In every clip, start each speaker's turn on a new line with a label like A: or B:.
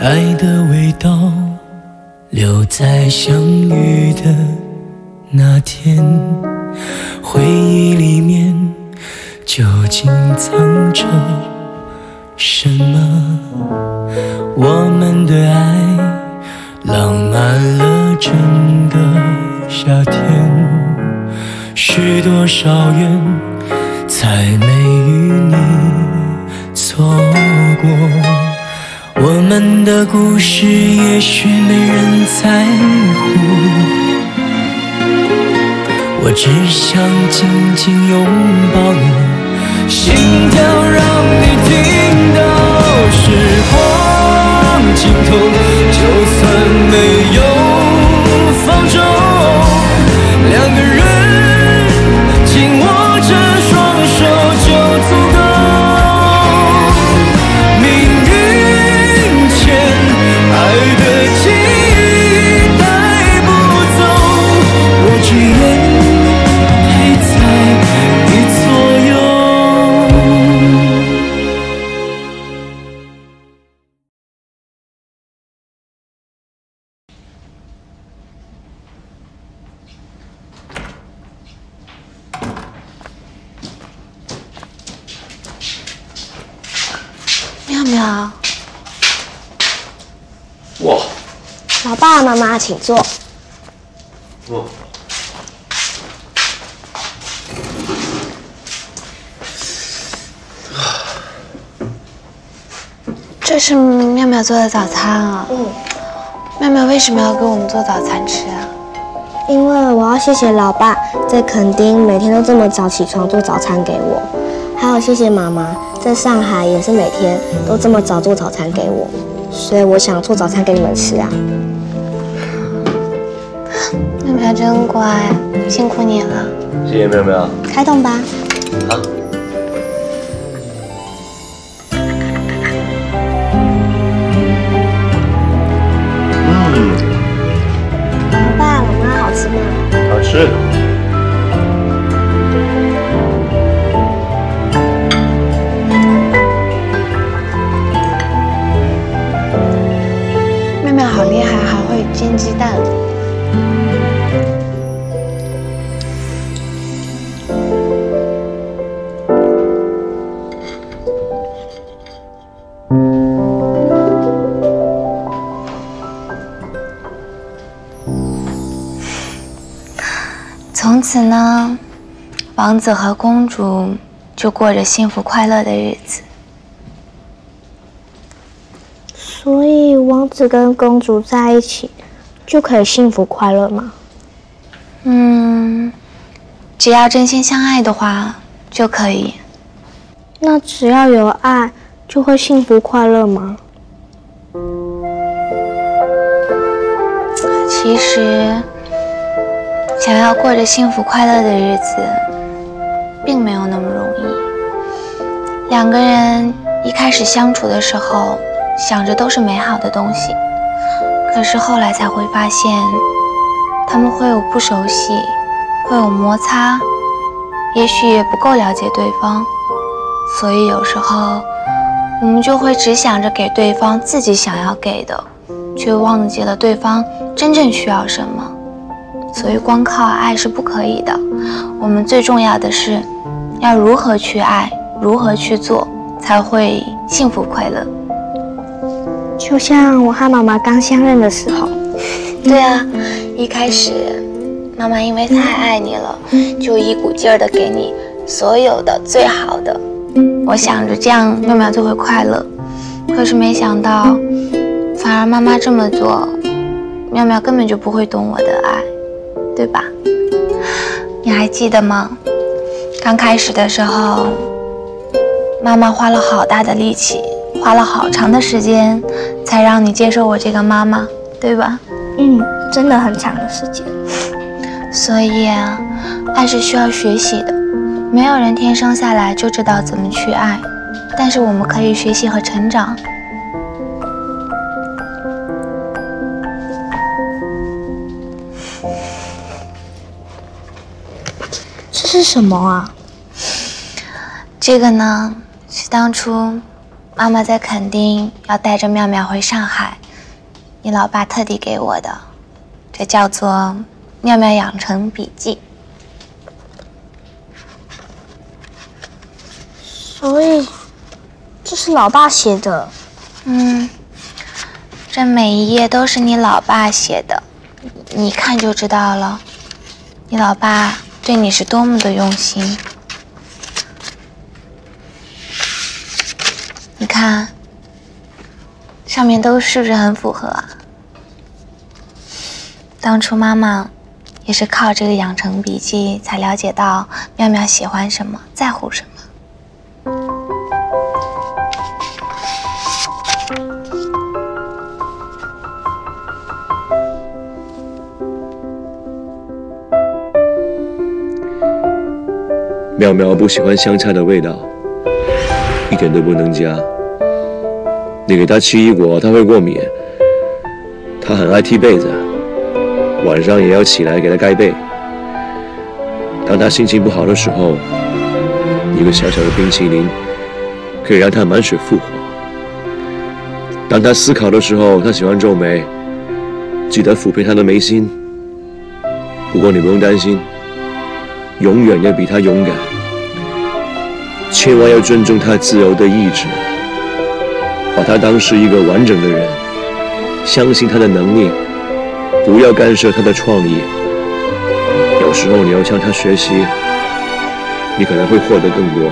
A: 爱的味道留在相遇的那天，回忆里面究竟藏着什么？我们的爱浪漫了整个夏天，许多少缘才没与你错过。我们的故事也许没人在乎，我只想紧紧拥抱你，心跳让你听到时光尽头，就算没有放纵，两个人紧握着双手就足够。爱的记忆带不走，我只愿陪在你左右。
B: 妙妙。
C: 哇！
D: 老爸妈妈请坐。
C: 哦。
B: 这是妙妙做的早餐啊。妙妙为什么要给我们做早餐吃啊？
D: 因为我要谢谢老爸在垦丁每天都这么早起床做早餐给我，还有谢谢妈妈在上海也是每天都这么早做早餐给我。所以我想做早餐给你们吃啊。
B: 妙妙真乖，辛苦你了。
C: 谢谢妙妙。
D: 开动吧。
C: 好。
D: 老爸，老妈好吃吗？
C: 好吃。
B: 妙妙好厉害，还会煎鸡蛋。从此呢，王子和公主就过着幸福快乐的日子。
D: 所以王子跟公主在一起就可以幸福快乐吗？
B: 只要真心相爱的话就可以。
D: 那只要有爱就会幸福快乐吗？
B: 其实想要过着幸福快乐的日子并没有那么容易。两个人一开始相处的时候想着都是美好的东西，可是后来才会发现他们会有不熟悉，会有摩擦，也许也不够了解对方，所以有时候我们就会只想着给对方自己想要给的，却忘记了对方真正需要什么。所以光靠爱是不可以的，我们最重要的是要如何去爱，如何去做才会幸福快乐。
D: 就像我和妈妈刚相认的时候。
B: 对啊，一开始妈妈因为太爱你了，就一股劲儿的给你所有的最好的，我想着这样妙妙就会快乐。可是没想到反而妈妈这么做，妙妙根本就不会懂我的爱，对吧？你还记得吗？刚开始的时候妈妈花了好大的力气，花了好长的时间才让你接受我这个妈妈，对吧？
D: 真的很长的时间。
B: 所以啊，爱是需要学习的，没有人天生下来就知道怎么去爱，但是我们可以学习和成长。
D: 这是什么啊？
B: 这个呢，是当初妈妈在垦丁要带着妙妙回上海， 你老爸特地给我的，这叫做《妙妙养成笔记》。
D: 所以，这是老爸写的。
B: 这每一页都是你老爸写的，你一看就知道了。你老爸对你是多么的用心。你看，上面都是不是很符合啊？当初妈妈也是靠这个养成笔记才了解到妙妙喜欢什么，在乎什么。
C: 妙妙不喜欢香菜的味道，一点都不能加。你给她奇异果，她会过敏。她很爱踢被子，晚上也要起来给她盖被。当她心情不好的时候，一个小小的冰淇淋可以让她满血复活。当她思考的时候，她喜欢皱眉，记得抚平她的眉心。不过你不用担心，永远要比她勇敢。千万要尊重他自由的意志，把他当是一个完整的人，相信他的能力，不要干涉他的创意。有时候你要向他学习，你可能会获得更多。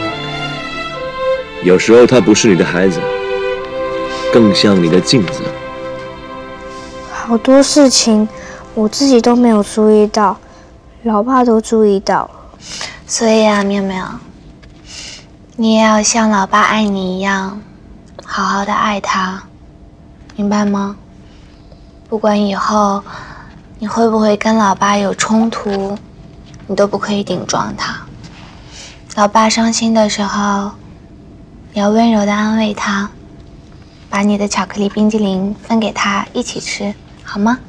C: 有时候他不是你的孩子，更像你的镜子。
D: 好多事情我自己都没有注意到，老爸都注意到了。
B: 所以啊，妙妙，你也要像老爸爱你一样，好好的爱他，明白吗？不管以后你会不会跟老爸有冲突，你都不可以顶撞他。老爸伤心的时候，你要温柔的安慰他，把你的巧克力冰激凌分给他一起吃，好吗？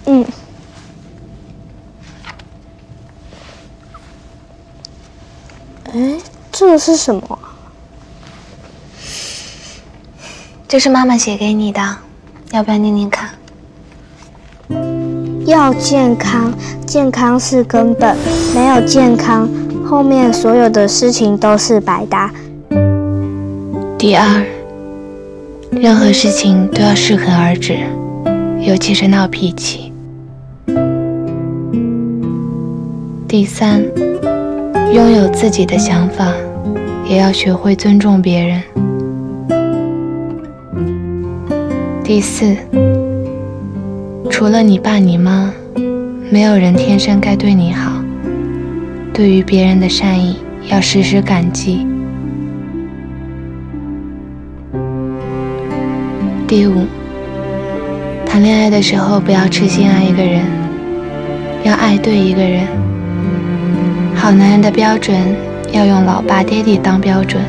D: 这个是什么？
B: 这是妈妈写给你的，要不要念念看？
D: 要健康，健康是根本，没有健康，后面所有的事情都是白搭。
B: 第二，任何事情都要适可而止，尤其是闹脾气。第三，拥有自己的想法，也要学会尊重别人。第四，除了你爸你妈，没有人天生该对你好，对于别人的善意要时时感激。第五，谈恋爱的时候不要痴心爱一个人，要爱对一个人。好男人的标准要用老爸爹地当标准。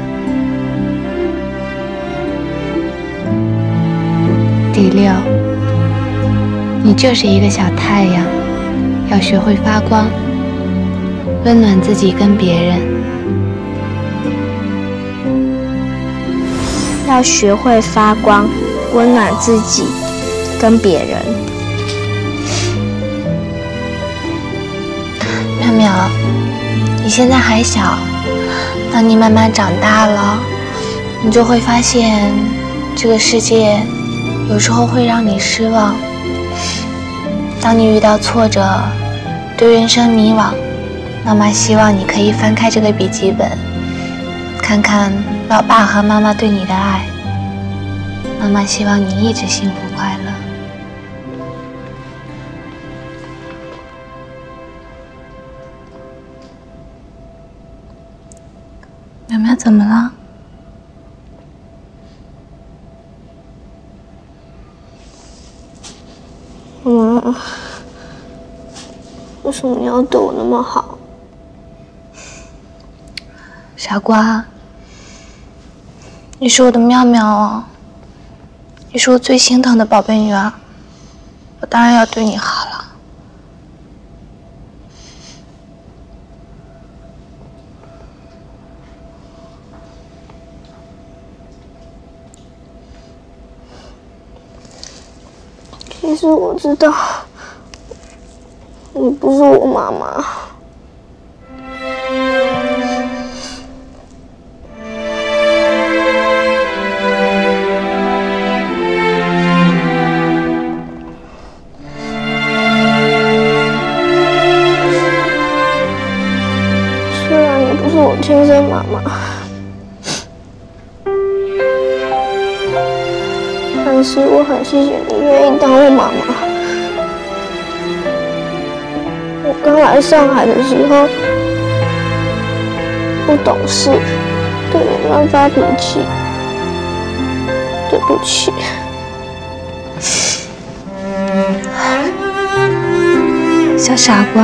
B: 第六，你就是一个小太阳，要学会发光，温暖自己跟别人。
D: 要学会发光，温暖自己跟别人。
B: 妙妙，你现在还小，当你慢慢长大了，你就会发现这个世界有时候会让你失望。当你遇到挫折，对人生迷惘，妈妈希望你可以翻开这个笔记本，看看老爸和妈妈对你的爱。妈妈希望你一直幸福快乐。苗苗怎么了？
D: 妈，为什么你要对我那么好？
B: 傻瓜，你是我的妙妙哦，你是我最心疼的宝贝女儿，我当然要对你好了。
D: 其实我知道，你不是我妈妈。虽然你不是我亲生妈妈，但是我很谢谢你愿意当我妈妈。我刚来上海的时候不懂事，对你乱发脾气，对不起。
B: 小傻瓜，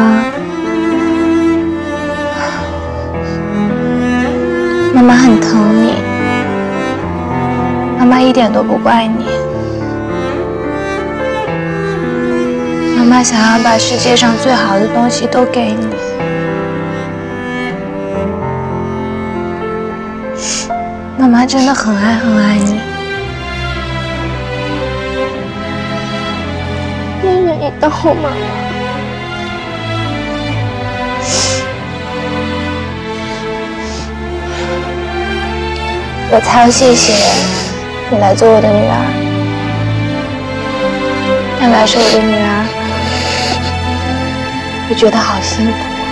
B: 妈妈很疼你，妈妈一点都不怪你。妈妈想要把世界上最好的东西都给你。妈妈真的很爱很爱你。
D: 谢谢你当我妈妈。
B: 我才要谢谢你来做我的女儿，但来是我的女儿，我觉得好幸福。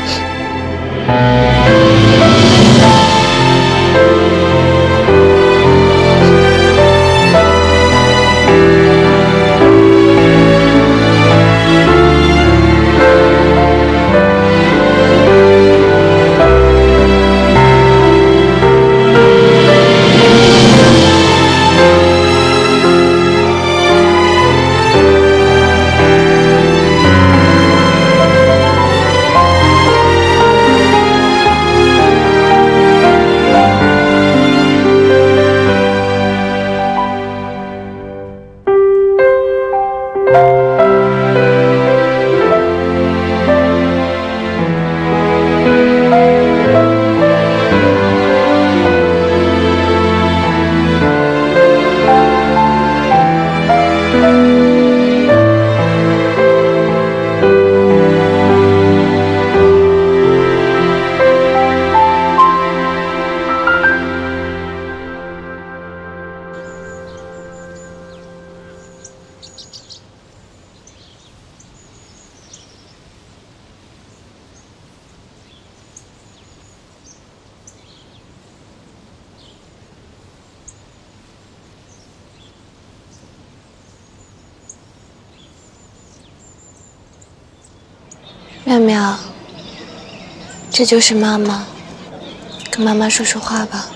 B: 妙妙，这就是妈妈，跟妈妈说说话吧。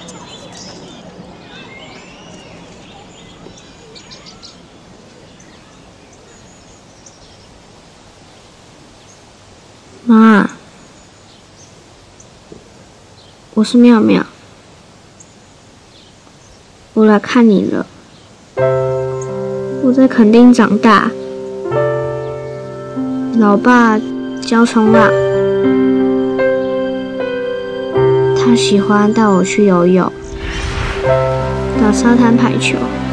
D: 妈，我是妙妙，我来看你了。我在垦丁长大，老爸教冲浪，他喜欢带我去游泳，打沙滩排球。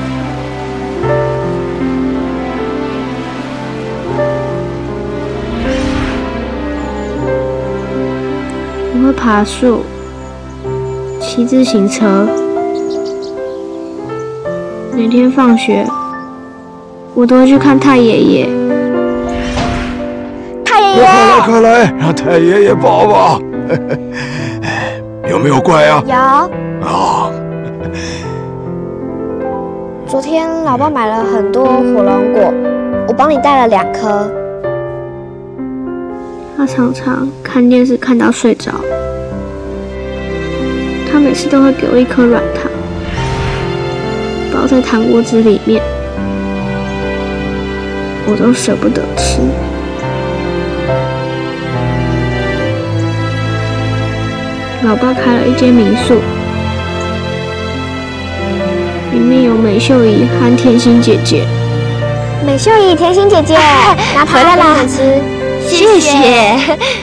D: 我会爬树，骑自行车。每天放学，我都会去看太爷爷。太爷爷，
E: 快来，让太爷爷抱抱。有没有怪啊？
D: 有。
E: 啊。
D: 昨天老爸买了很多火龙果，我帮你带了2颗。他常常看电视看到睡着，他每次都会给我1颗软糖，包在糖果纸里面，我都舍不得吃。老爸开了一间民宿，里面有美秀姨和甜心姐姐。美秀姨、甜心姐姐，拿糖来啦，吃。谢谢。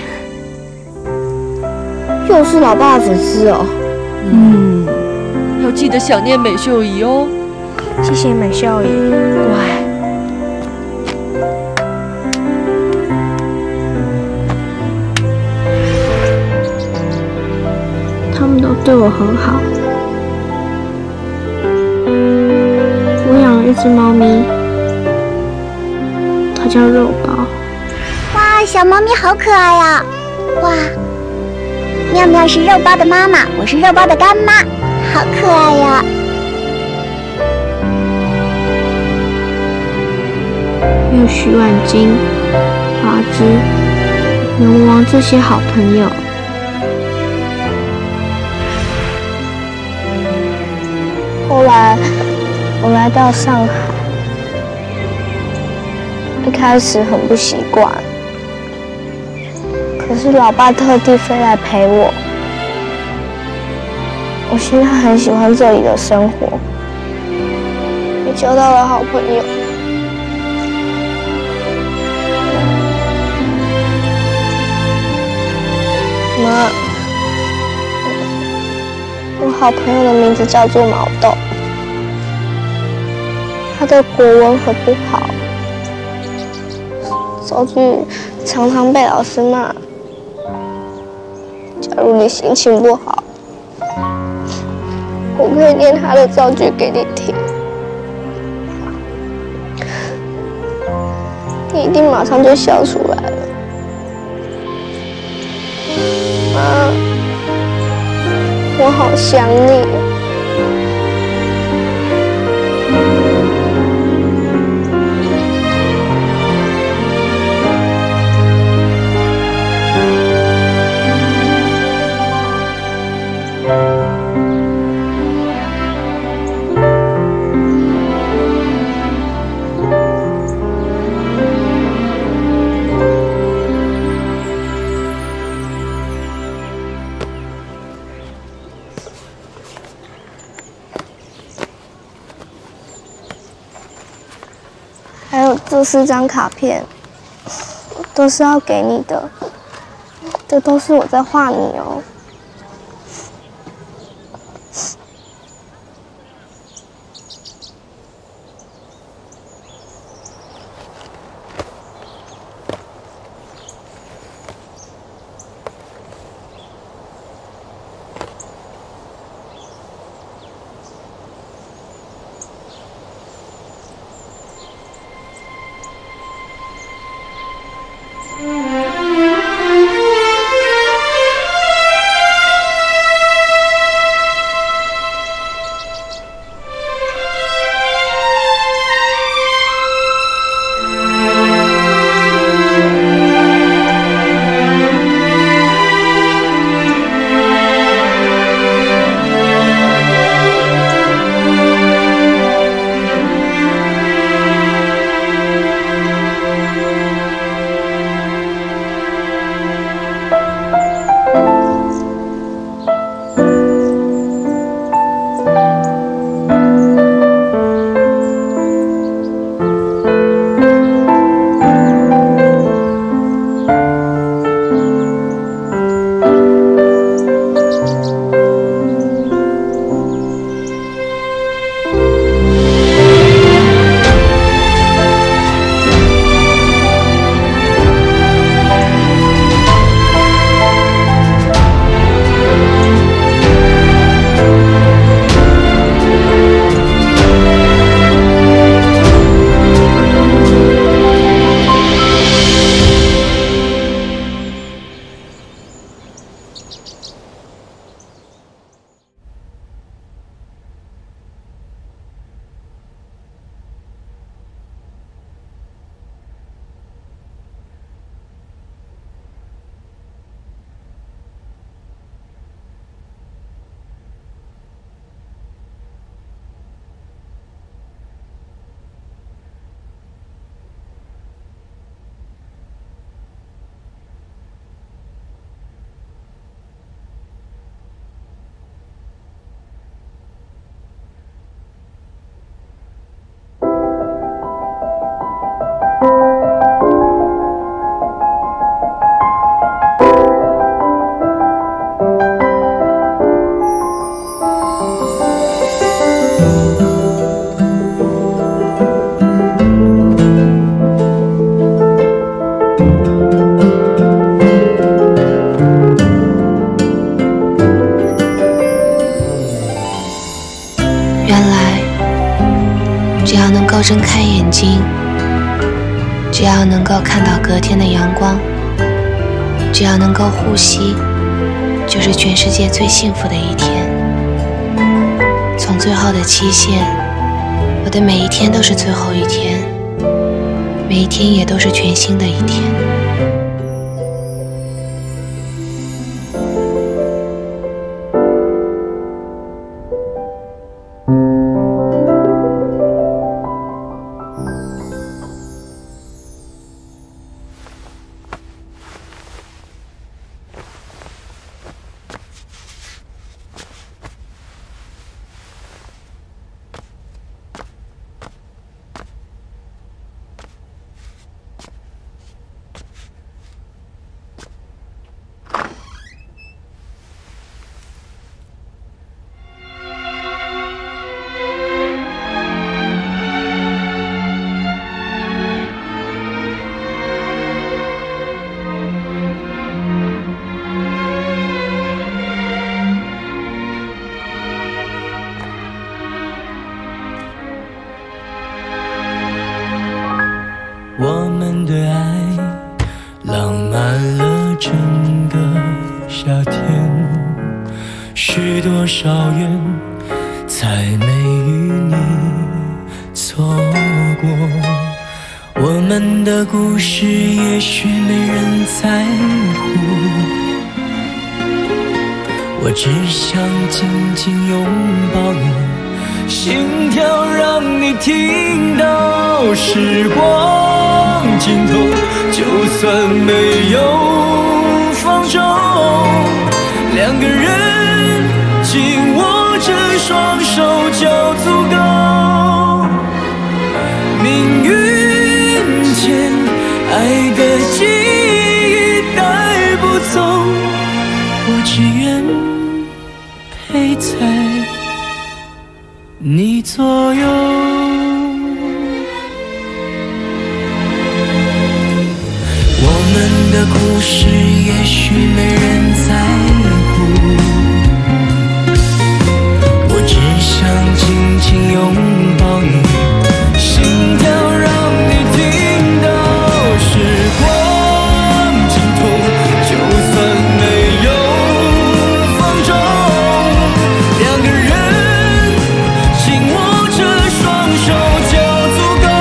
D: 又是老爸的粉丝哦。
F: 要记得想念美秀姨哦。
D: 谢谢美秀姨。
F: 乖。
D: 对我很好。我养了一只猫咪，它叫肉包。
G: 哇，小猫咪好可爱呀！哇，妙妙是肉包的妈妈，我是肉包的干妈，好可爱呀！
D: 有许婉金、华之、龙王这些好朋友。后来我来到上海，一开始很不习惯，可是老爸特地飞来陪我。我现在很喜欢这里的生活，也交到了好朋友。妈，我好朋友的名字叫做毛豆，他的国文很不好，造句常常被老师骂。假如你心情不好，我可以念他的造句给你听，你一定马上就笑出来了。妈，我好想你。还有这4张卡片，都是要给你的，这都是我在画你哦。
B: 够睁开眼睛，只要能够看到隔天的阳光，只要能够呼吸，就是全世界最幸福的一天。从最后的期限，我的每一天都是最后一天，每一天也都是全新的一天。
A: 我们的爱浪漫了整个夏天，许多少缘才没与你错过。我们的故事也许没人在乎，我只想紧紧拥抱你，心跳让你听到时光尽头，就算没有放手，两个人紧握着双手就足够。命运间爱的记忆带不走，我只愿陪在你左右。我们的故事也许没人在乎，我只想紧紧拥抱你，心跳让你听到时光尽头，就算没有放手，两个人紧握着双手就足够。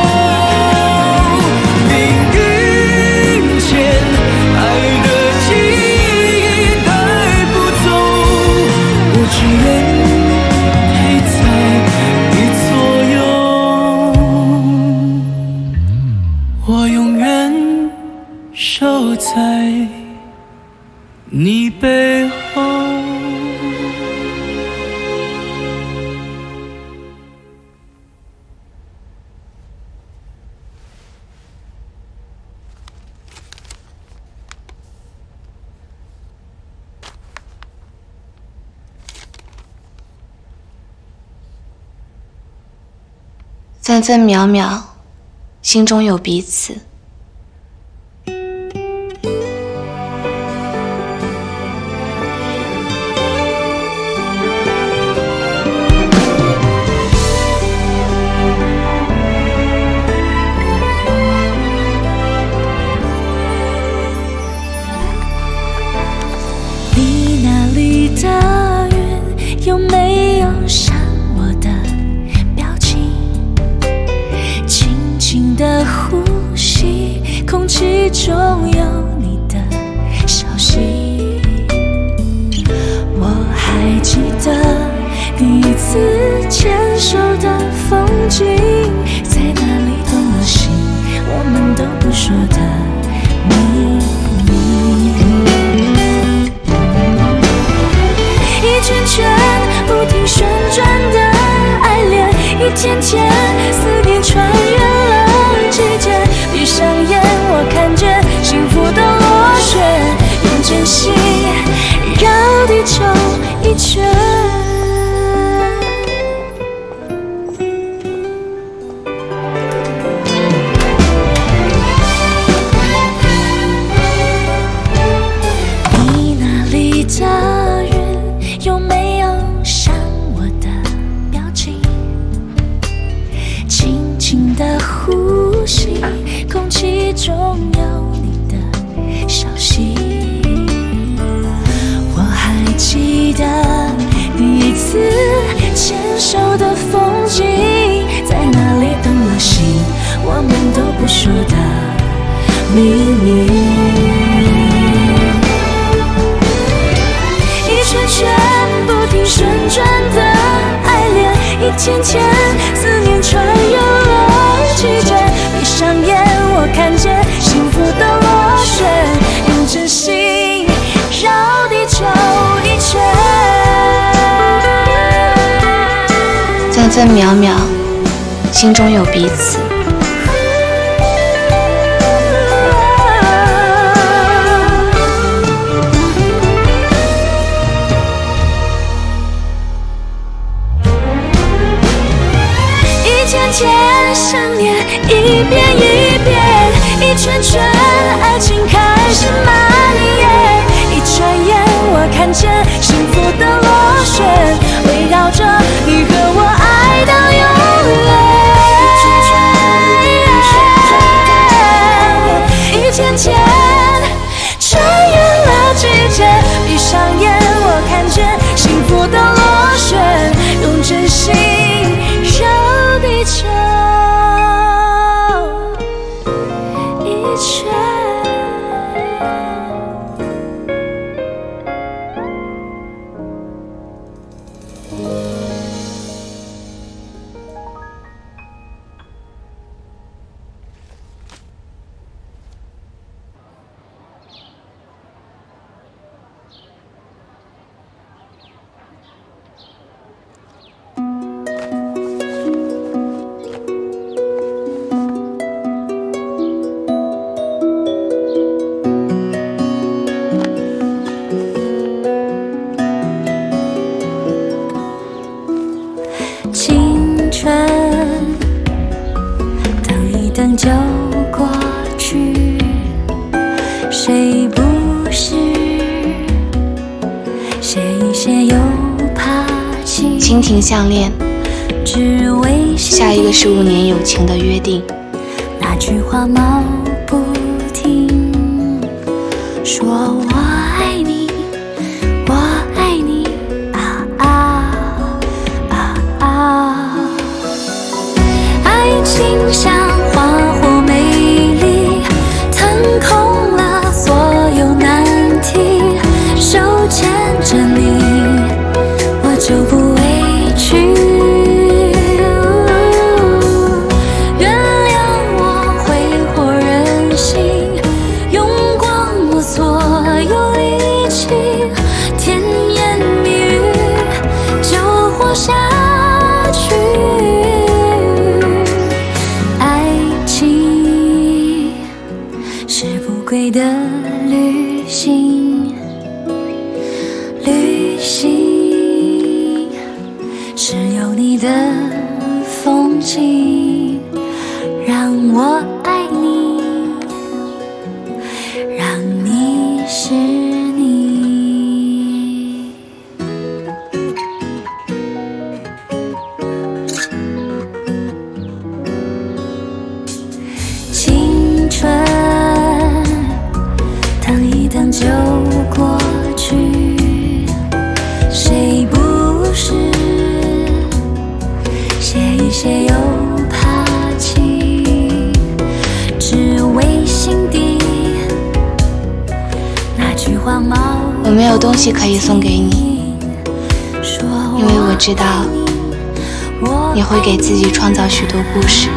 A: 命运间爱的记忆带不走，我只愿陪在你左右，我永远守在你背后。
B: 分分秒秒，心中有彼此。
H: 你那里的云有没有像我的表情？轻轻的呼吸，空气中有你的消息。我还记得第一次牵手的风景，在哪里动了心，我们都不说的秘密。一圈圈不停旋转的爱恋，一天天思念穿越了季节。闭上眼，我看见幸福的螺旋，用真心绕地球一圈。 呼吸，空气中有你的消息。我还记得第一次牵手的风景，在哪里动了心，我们都不说的秘密。一圈圈不停旋转的爱恋，一天天思念穿越了季节。闭上眼，我看见幸福的螺旋，用真心绕地球一圈。
B: 分分秒秒，心中有彼此。
H: 天想念一遍一遍，一圈圈爱情开始蔓延。一转眼，我看见幸福的螺旋，围绕着你和我爱到永远。一天天穿越了季节，闭上眼，我看见幸福的螺旋，用真心绕地球一圈。就过去，谁不是写一写又爬起。
B: 蜻蜓项链，下一个15年友情的约定。
H: 那句话冒不停，说我爱你，我爱你，啊啊啊啊！爱情像花火美丽，腾空了所有难题，手牵着你，我就不委屈。原谅我挥霍任性，用光我所有力气，甜言蜜语就活下去。归的旅行，旅行是有你的风景，让我爱你，让你是你。青春等就过去，谁不是写一写又爬起，只为心底那句话冒。
B: 我没有东西可以送给你，因为我知道你会给自己创造许多故事。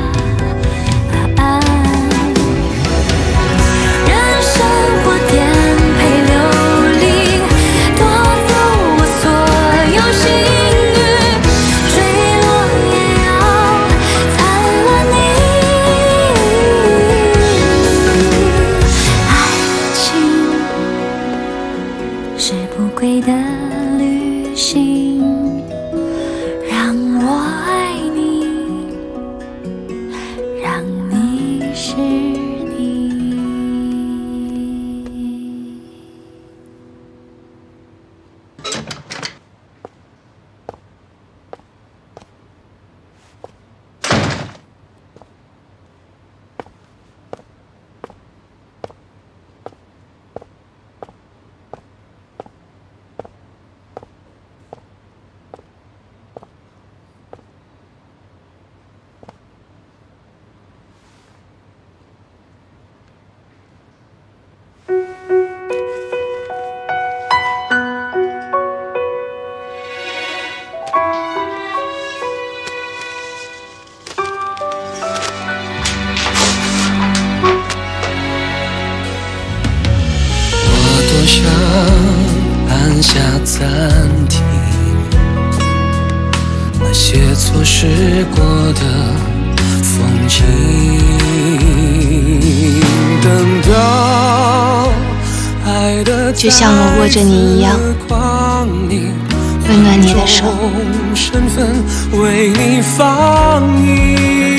A: 按下暂停，那些错失过的风景，等到爱的
B: 就像我握着你一样，温暖你的手，
A: 身份为你放映。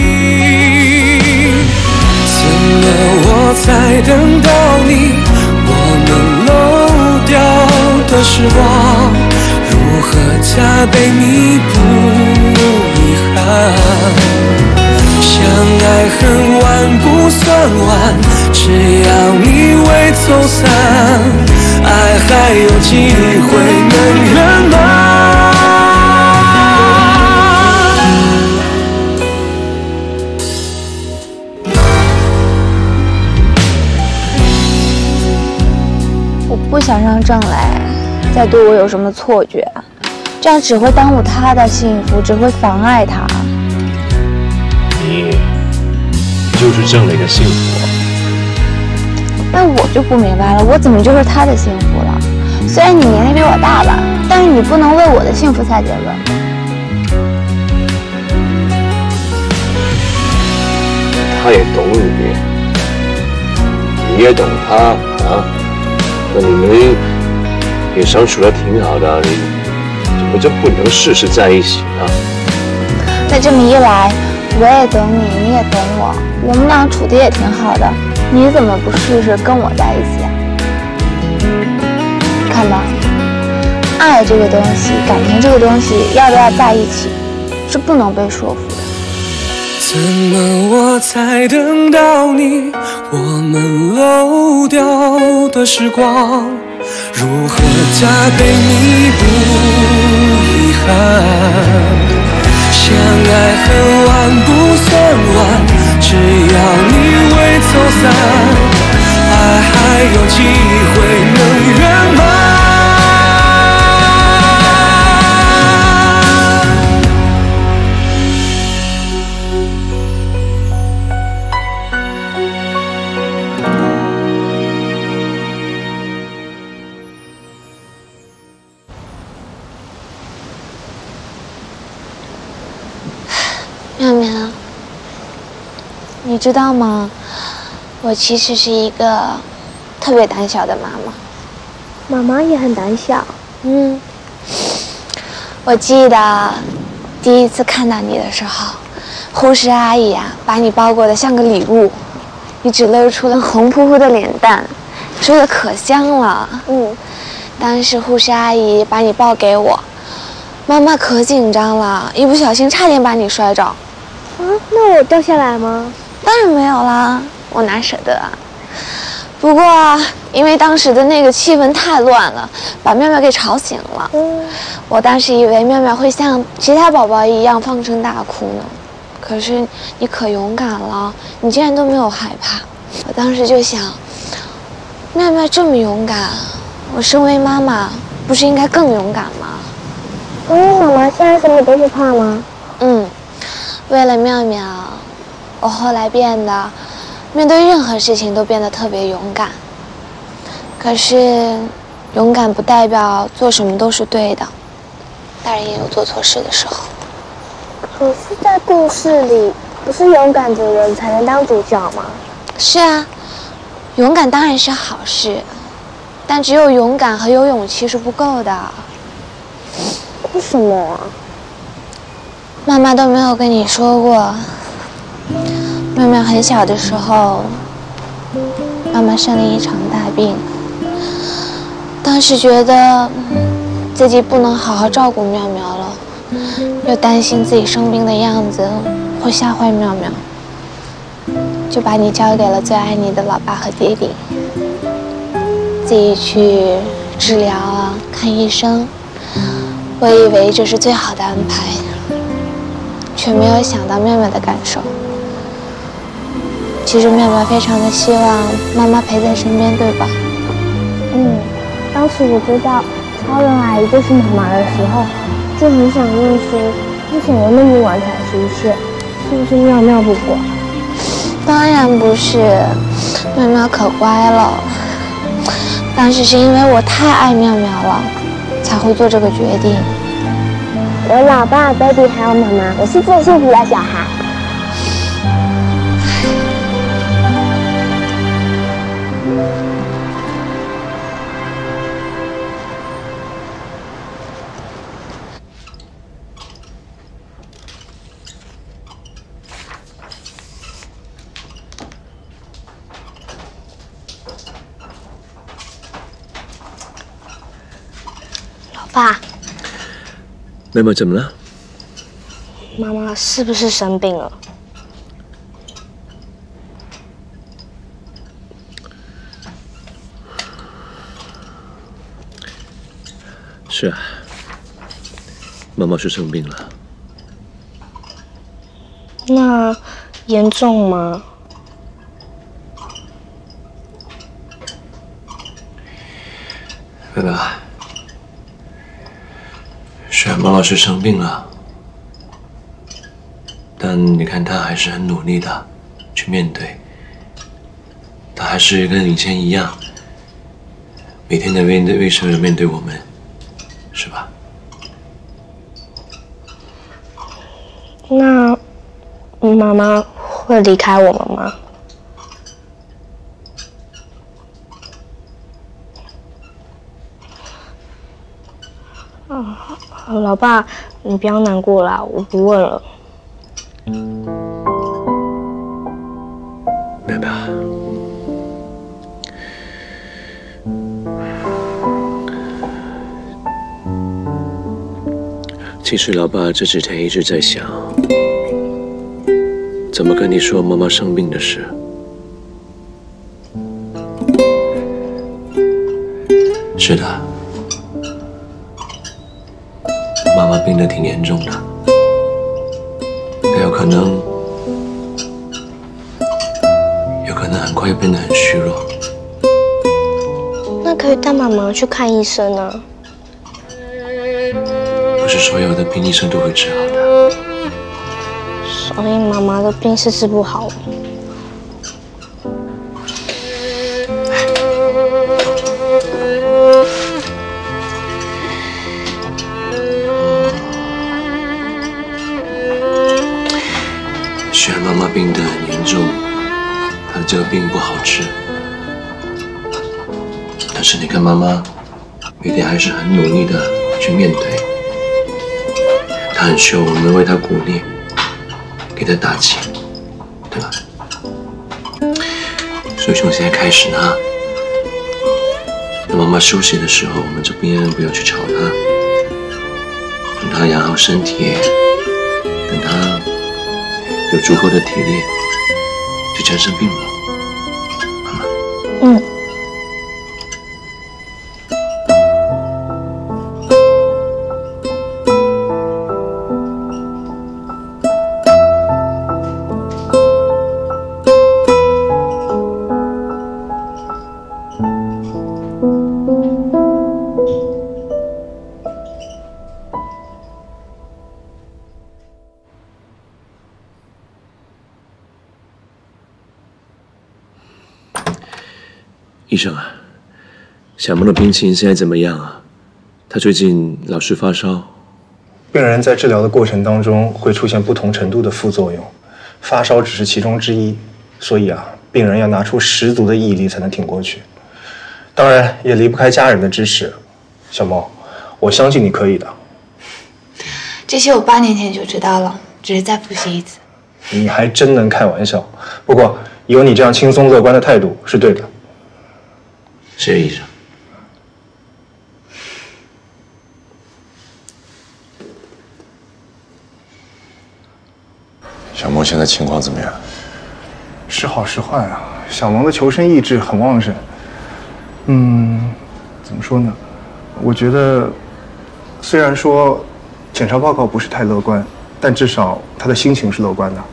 A: 怎么我才等到你？我们漏掉的时光，如何加倍弥补遗憾？相爱恨晚不算晚，只要你未走散，爱还有机会能圆满。
B: 我不想让郑磊再对我有什么错觉，这样只会耽误他的幸福，只会妨碍他。
C: 你就是郑磊的幸福。
B: 那我就不明白了，我怎么就是他的幸福了？虽然你年龄比我大吧，但是你不能为我的幸福下结论。
C: 他也懂你，你也懂他啊。那你们也相处得挺好的，你怎么就不能试试在一起呢？
B: 那这么一来，我也懂你，你也懂我，我们俩处的也挺好的，你怎么不试试跟我在一起啊？看吧，爱这个东西，感情这个东西，要不要在一起，是不能被说服的。
A: 怎么我才等到你？我们漏掉的时光，如何加倍弥补遗憾？相爱恨晚不算晚，只要你未走散，爱还有机会能圆满。
B: 妙妙，你知道吗？我其实是一个特别胆小的妈妈。
D: 妈妈也很胆小。
B: 我记得第一次看到你的时候，护士阿姨啊把你包裹得像个礼物，你只露出了红扑扑的脸蛋，说的可香了。当时护士阿姨把你抱给我，妈妈可紧张了，一不小心差点把你摔着。
D: 那我掉下来吗？
B: 当然没有啦，我哪舍得啊。不过因为当时的那个气氛太乱了，把妙妙给吵醒了。我当时以为妙妙会像其他宝宝一样放声大哭呢，可是你可勇敢了，你竟然都没有害怕。我当时就想，妙妙这么勇敢，我身为妈妈不是应该更勇敢吗？
D: 妈妈现在什么都不怕吗？
B: 为了妙妙，我后来变得面对任何事情都变得特别勇敢。可是勇敢不代表做什么都是对的，当然也有做错事的时候。
D: 可是在故事里，不是勇敢的人才能当主角吗？
B: 是啊，勇敢当然是好事，但只有勇敢和有勇气是不够的。
D: 为什么啊？
B: 妈妈都没有跟你说过，妙妙很小的时候，妈妈生了一场大病。当时觉得自己不能好好照顾妙妙了，又担心自己生病的样子会吓坏妙妙，就把你交给了最爱你的老爸和弟弟，自己去治疗啊，看医生。我以为这是最好的安排，却没有想到妙妙的感受。其实妙妙非常的希望妈妈陪在身边，对吧？
D: 当时我知道超人阿姨就是妈妈的时候，就很想问说，为什么那么晚才出现？是不是妙妙不乖？
B: 当然不是，妙妙可乖了。 当时是因为我太爱妙妙了，才会做这个决定。
D: 有老爸、baby 还有妈妈，我是最幸福的小孩。爸，
C: 妹妹怎么了？
D: 妈妈是不是生病了？
C: 是啊，妈妈是生病了。
D: 那严重吗？
C: 妹妹。虽然妈妈是生病了，但你看她还是很努力的去面对。她还是跟以前一样，每天的微笑着面对我们，是吧？
D: 那妈妈会离开我们吗？老爸，你不要难过啦，我不问了。
C: 妹妹，其实老爸这几天一直在想，怎么跟你说妈妈生病的事。是的。妈妈病得挺严重的，她有可能很快就变得很虚弱。
D: 那可以带妈妈去看医生啊。
C: 不是所有的病医生都会治好的。
D: 所以妈妈的病是治不好的。
C: 虽然妈妈病得很严重，她的这个病不好治，但是你看妈妈每天还是很努力的去面对，她很需要我们为她鼓励，给她打气，对吧？所以从现在开始呢，等妈妈休息的时候，我们这边不要去吵她，等她养好身体，等她有足够的体力去战胜病了，好吗？
D: 嗯。
C: 医生啊，小萌的病情现在怎么样啊？他最近老是发烧。
I: 病人在治疗的过程当中会出现不同程度的副作用，发烧只是其中之一，所以病人要拿出十足的毅力才能挺过去。当然，也离不开家人的支持。小萌，我相信你可以的。
B: 这些我8年前就知道了，只是再复习一次。
I: 你还真能开玩笑，不过有你这样轻松乐观的态度是对的。
C: 谢谢医生。
J: 小萌现在情况怎么样？
I: 时好时坏啊。小萌的求生意志很旺盛。怎么说呢？我觉得，虽然说检查报告不是太乐观，但至少他的心情是乐观的。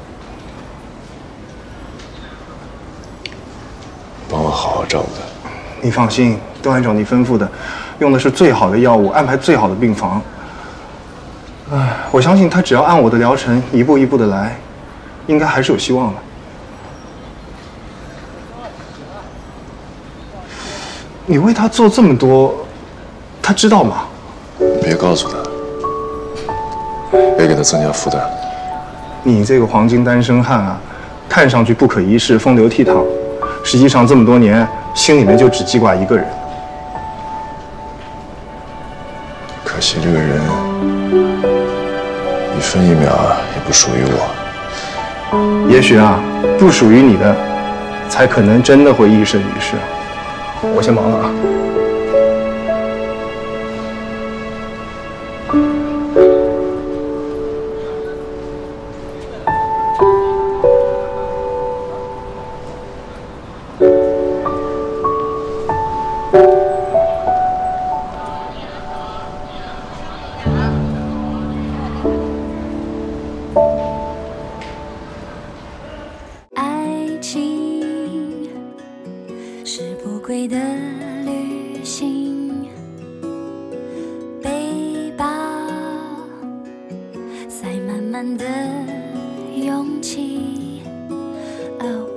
J: 帮我好好照顾他。
I: 你放心，都按照你吩咐的，用的是最好的药物，安排最好的病房。我相信他只要按我的疗程一步一步的来，应该还是有希望的。 你为他做这么多，他知道吗？
J: 别告诉他，别给他增加负担。
I: 你这个黄金单身汉啊，看上去不可一世、风流倜傥，实际上这么多年心里面就只记挂一个人。
J: 可惜这个人一分一秒也不属于我。
I: 也许啊，不属于你的，才可能真的会一生一世。我先忙了啊。
H: 的旅行，背包塞满满的勇气。哦，